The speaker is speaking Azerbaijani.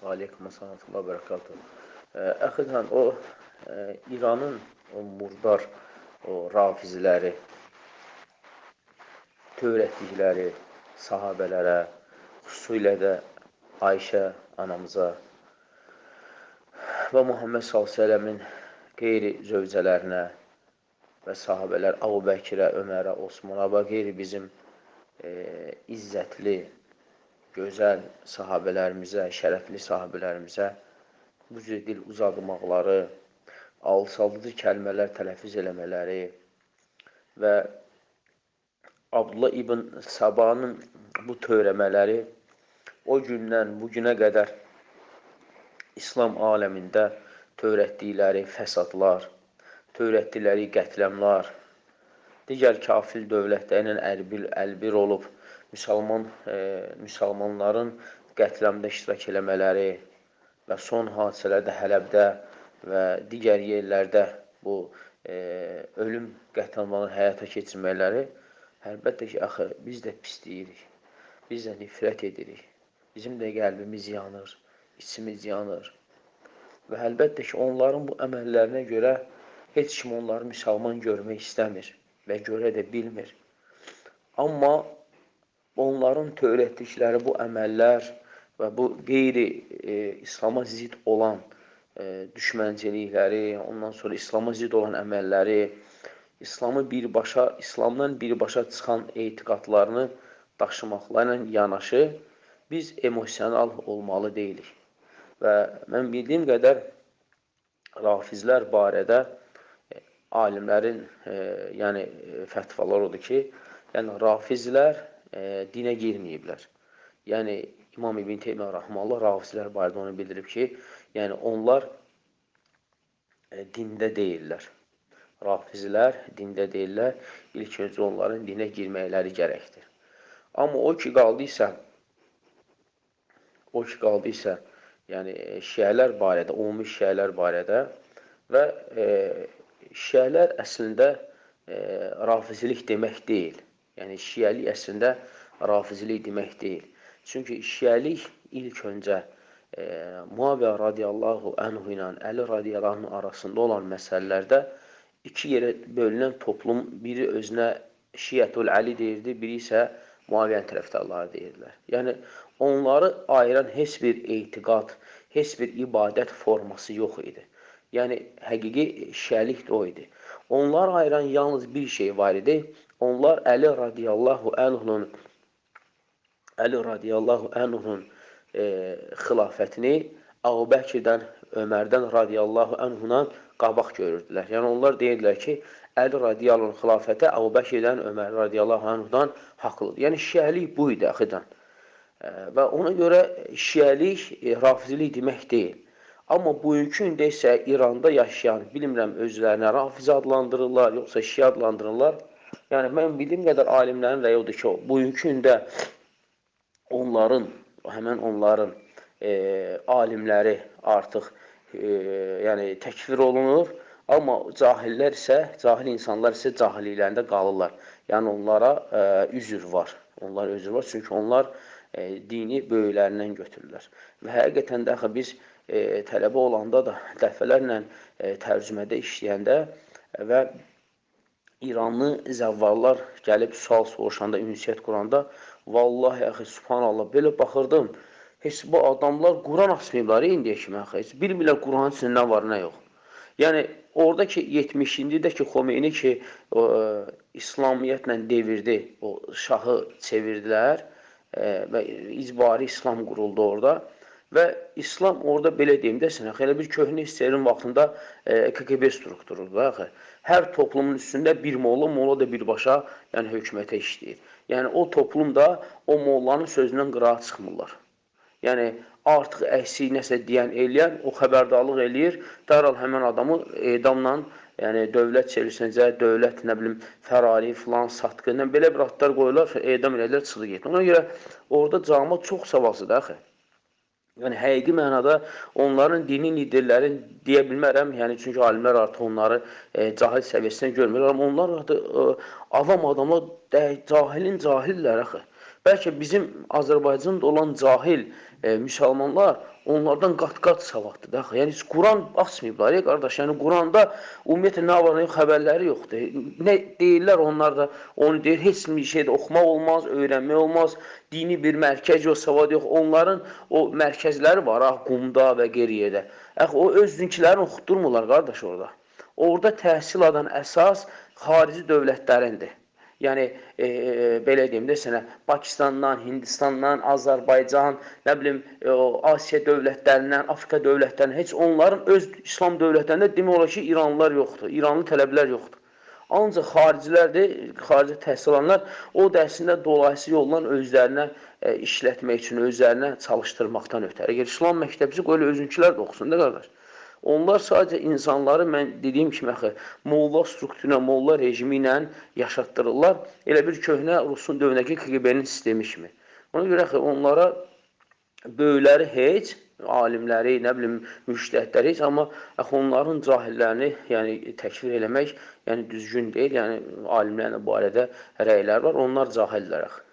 Aleyküm salatullah bərəkatuhu. Əxilən, İranın o murdar, o rafizləri törətdikləri sahabələrə, xüsusilə də Ayşə anamıza və Muhammed s.ə.v-in qeyri zövcələrinə və sahabələr Əbu Bəkirə, Ömərə, Osmana və qeyri bizim izzətli, gözəl sahabələrimizə, şərəfli sahabələrimizə bu cür dil uzadmaqları, alçaldıcı kəlmələr tələffüz eləmələri və Abdullah ibn Sabanın bu törəmələri o gündən bu günə qədər İslam aləmində törətdikləri fəsadlar, törətdikləri qətləmlar, digər kafir dövlətlərlə əlbir olub müsəlmanların qətləmdə iştirak eləmələri və son hadisələrdə Hələbdə və digər yerlərdə bu ölüm qətləmlarını həyata keçirmələri, əlbəttə ki, axı, biz də pisləyirik, biz də nifrət edirik, bizim də qəlbimiz yanır, içimiz yanır və əlbəttə ki, onların bu əməllərinə görə heç kim onları müsəlman görmək istəmir və görə də bilmir. Amma onların törətdikləri bu əməllər və bu qeyri-İslama zid olan düşmənçilikləri, ondan sonra İslama zid olan əməlləri, İslamdan birbaşa çıxan etiqadlarını daşımaqlarla yanaşı, biz emosional olmalı deyilik. Və mən bildiyim qədər rafizlər barədə alimlərin fətvalar odur ki, rafizlər dinə girməyiblər. Yəni, İmam İbn Teymiyyə Rəhməllah rafizlər barədə onu bildirib ki, yəni onlar dində deyirlər. Rafizlər dində deyirlər, ilk öncə onların dinə girməkləri gərəkdir. Amma o ki qaldı isə, yəni şiələr barədə, ümumi şiələr barədə və şiələr əslində rafizilik demək deyil. Yəni, şiəlik əslində rafizilik demək deyil. Çünki şiəlik ilk öncə Muaviyə radiyallahu anhu ilə Əli radiyallahu anhu arasında olan məsələlərdə iki yerə bölünən toplum, biri özünə Şiətül Əli deyirdi, biri isə Muaviyyənin tərəfdarları deyirlər. Yəni, onları ayıran heç bir etiqad, heç bir ibadət forması yox idi. Yəni, həqiqi şiəlik də o idi. Onları ayıran yalnız bir şey var idi. Onlar Əli radiyallahu anhunun xilafətini Əbu Bəkirdən, Ömərdən radiyallahu anhuna qabaq görürdülər. Yəni, onlar deyirdilər ki, Əli radiyallahu anh xilafətə Əbu Bəkirdən, Ömər radiyallahu anhudan haqlıdır. Yəni, şiəlik bu idi, əxidən. Və ona görə şiəlik rafizilik demək deyil. Amma bugünkü gündə isə İranda yaşayan, bilmirəm, özlərinə rafizi adlandırırlar, yoxsa şiə adlandırırlar. Yəni, mən bildiyim qədər alimlərin rəyi odur ki, bugünkü gündə həmən onların alimləri artıq təkfir olunur, amma cahil insanlar isə cahilliklərində qalırlar. Yəni, onlara üzr var. Çünki onlar dini böyüklərindən götürürlər. Və həqiqətən də biz tələbə olanda da dəfələrlə tərcümədə işləyəndə və İranlı zəvvarlar gəlib sual soruşanda, ünsiyyət quranda, vallahi, subhanallah, belə baxırdım, heç bu adamlar Quran açmayıblar, indiyə kimi, heç bilmirlər Quranın içində nə var, nə yox. Yəni, oradakı 70-ci ki, Xomeyni ki, İslamiyyətlə devirdi, o şahı çevirdilər və icbari İslam quruldu orada və İslam orada, belə deyim də sənə, elə bir köhnə İsrailin vaxtında KGB strukturudur. Hər toplumun üstündə bir molla da birbaşa hökumətə işləyir. Yəni, o toplum da o mollanın sözündən qırağa çıxmırlar. Yəni, artıq əksik nəsə deyən, eləyən, o xəbərdarlıq eləyir, dərhal həmən adamı edamla, yəni dövlət çevirsinəcə, dövlət, nə bilim, fərari, filan, satqı, belə bir adlar qoyurlar, edam eləyirlər, çıxır gedir. Ona görə orada cəmaət çox savadsıdır, axı. Yəni, həqiqi mənada onların dini liderlərin deyə bilmərəm, yəni çünki alimlər artıq onları cahil səviyyəsindən görmürlər, amma onlar artıq avam adamlar cahillər axı. Bəlkə bizim Azərbaycanda olan cahil müsəlmanlar onlardan qat-qat savaddır da. Yəni Quran açmayıblar qardaş. Yəni Quranda ümumiyyətlə nə var, nə xəbərləri yoxdur. Nə deyirlər onlar da onu deyir. Heç bir şeydə oxumaq olmaz, öyrənmək olmaz. Dini bir mərkəz yox, savad yox. Onların o mərkəzləri var, Qumda və qeyri-yerdə. O özünkilərini oxutdurmurlar qardaş orada. Orada təhsil alan əsas xarici dövlətlərindir. Yəni, belə deyim də sənə, Pakistandan, Hindistandan, Azərbaycan, nə bilim, Asiya dövlətlərindən, Afrika dövlətlərindən, heç onların öz İslam dövlətlərində demək olar ki, İranlılar yoxdur, İranlı tələbələr yoxdur. Ancaq xaricilərdir, xarici təhsil alanlar o dərsində dolayısı yolla özlərinə işlətmək üçün, özlərinə çalışdırmaqdan ötəri. Əgər İslam məktəbçi qoyul, özünkilər də oxusun da qardaş. Onlar sadəcə insanları, mən dediyim kimi, molla struktürünə, molla rejimi ilə yaşatdırırlar. Elə bir köhnə Rusun dövründəki KGB-nin sistemi kimi. Ona görə onlara böyükləri heç, alimləri, nə bilim, müştəhidləri heç, amma onların cahillərini təkfir eləmək düzgün deyil. Yəni, alimlərlə barədə rəylər var, onlar cahillər.